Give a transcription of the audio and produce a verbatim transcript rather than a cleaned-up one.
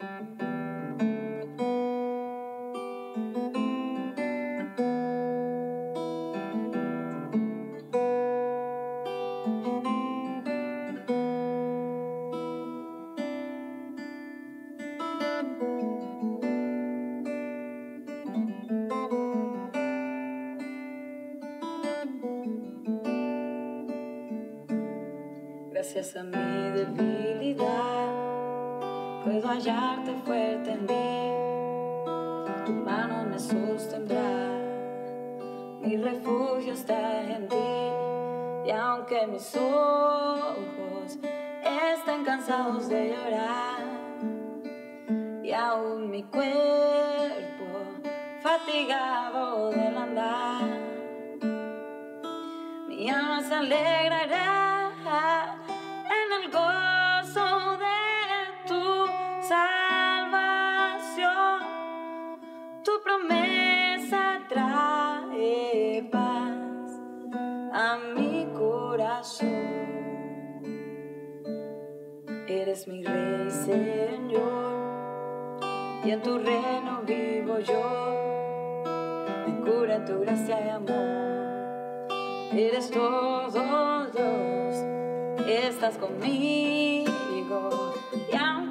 Gracias a mi debilidad puedo hallarte fuerte en mí. Tu mano me sostendrá, mi refugio está en ti. Y aunque mis ojos estén cansados de llorar, y aún mi cuerpo fatigado del andar, mi alma se alegrará en el gozo de tu salvación. Tu promesa trae paz a mi corazón. Eres mi Rey, Señor, y en tu reino vivo yo. Me cura tu gracia y amor. Eres todo Dios, estás conmigo, y aún